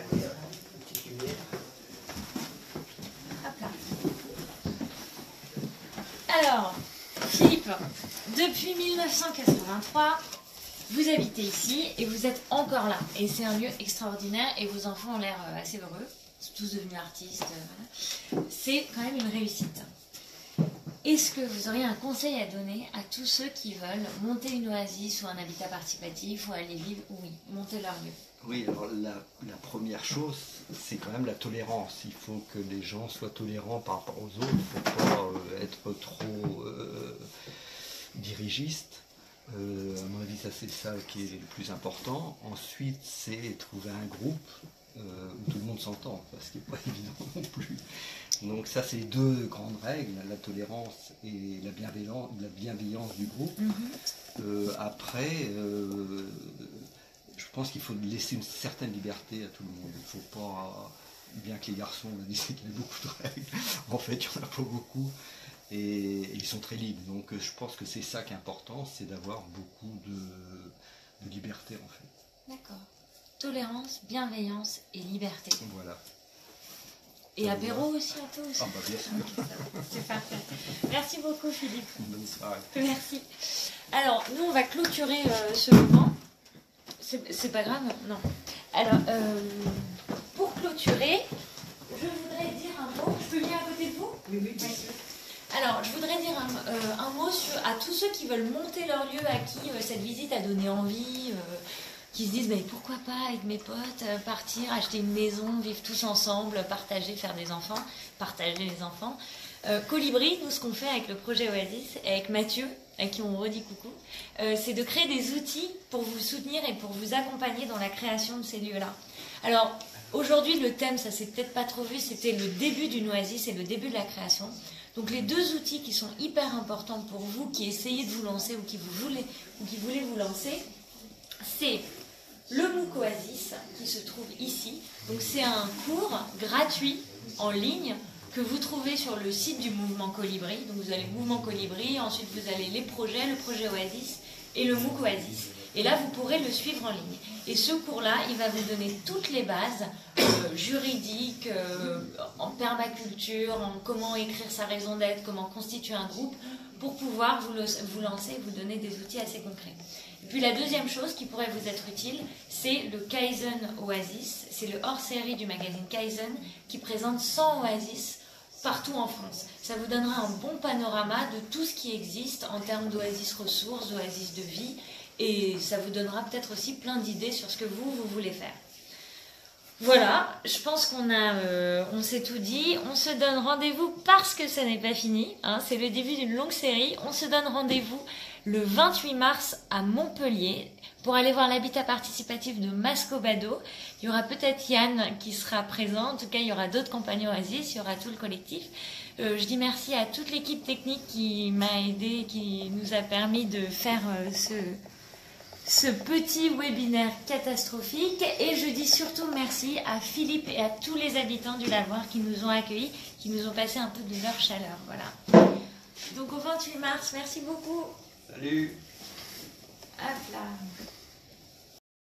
Hop là. Alors, Philippe, depuis mille neuf cent quatre-vingt-trois, vous habitez ici et vous êtes encore là. Et c'est un lieu extraordinaire et vos enfants ont l'air euh, assez heureux. Ils sont tous devenus artistes. euh, voilà. C'est quand même une réussite. Est-ce que vous auriez un conseil à donner à tous ceux qui veulent monter une oasis ou un habitat participatif ou aller vivre, oui, monter leur lieu? Oui, alors la, la première chose, c'est quand même la tolérance. Il faut que les gens soient tolérants par rapport aux autres. Il ne faut pas euh, être trop euh, dirigiste. Euh, à mon avis, ça c'est ça qui est le plus important. Ensuite, c'est trouver un groupe euh, où tout le monde s'entend, parce qu'il n'est pas évident non plus. Donc ça, c'est les deux grandes règles, la tolérance et la bienveillance, la bienveillance du groupe. Mm-hmm. Euh, après, euh, je pense qu'il faut laisser une certaine liberté à tout le monde. Il ne faut pas, bien que les garçons, on a dit qu'il y avait beaucoup de règles, en fait, il n'y en a pas beaucoup. Et, et ils sont très libres. Donc je pense que c'est ça qui est important, c'est d'avoir beaucoup de, de liberté, en fait. D'accord. Tolérance, bienveillance et liberté. Voilà. Et apéro aussi un peu aussi. Ah bah bien sûr. C'est parfait. Merci beaucoup Philippe. Bonne soirée. Merci. Alors, nous on va clôturer euh, ce moment. C'est c'est pas grave, non. Alors, euh, pour clôturer, je voudrais dire un mot. Je peux venir à côté de vous? Oui, oui. Alors, je voudrais dire un, euh, un mot sur, à tous ceux qui veulent monter leur lieu, à qui euh, cette visite a donné envie, euh, qui se disent mais pourquoi pas avec mes potes euh, partir, acheter une maison, vivre tous ensemble, partager, faire des enfants, partager les enfants. Euh, Colibri, nous ce qu'on fait avec le projet Oasis, et avec Mathieu, à qui on redit coucou, euh, c'est de créer des outils pour vous soutenir et pour vous accompagner dans la création de ces lieux-là. Alors, aujourd'hui, le thème, ça s'est peut-être pas trop vu, c'était le début d'une oasis et le début de la création. Donc les deux outils qui sont hyper importants pour vous, qui essayez de vous lancer ou qui, vous voulez, ou qui voulez vous lancer, c'est le MOOC Oasis qui se trouve ici. Donc c'est un cours gratuit en ligne que vous trouvez sur le site du Mouvement Colibri. Donc vous avez le Mouvement Colibri, ensuite vous avez les projets, le projet Oasis et le MOOC Oasis. Et là, vous pourrez le suivre en ligne. Et ce cours-là, il va vous donner toutes les bases euh, juridiques, euh, en permaculture, en comment écrire sa raison d'être, comment constituer un groupe, pour pouvoir vous, le, vous lancer et vous donner des outils assez concrets. Et puis la deuxième chose qui pourrait vous être utile, c'est le Kaizen Oasis. C'est le hors-série du magazine Kaizen qui présente cent oasis partout en France. Ça vous donnera un bon panorama de tout ce qui existe en termes d'oasis ressources, d'oasis de vie, et ça vous donnera peut-être aussi plein d'idées sur ce que vous, vous voulez faire. Voilà, je pense qu'on a, euh, on s'est tout dit. On se donne rendez-vous parce que ça n'est pas fini. Hein, c'est le début d'une longue série. On se donne rendez-vous le vingt-huit mars à Montpellier pour aller voir l'habitat participatif de Mascobado. Il y aura peut-être Yann qui sera présent. En tout cas, il y aura d'autres compagnons Oasis, il y aura tout le collectif. Euh, je dis merci à toute l'équipe technique qui m'a aidé, qui nous a permis de faire euh, ce... ce petit webinaire catastrophique, et je dis surtout merci à Philippe et à tous les habitants du lavoir qui nous ont accueillis, qui nous ont passé un peu de leur chaleur. Voilà. Donc au vingt-huit mars, merci beaucoup. Salut. Hop là.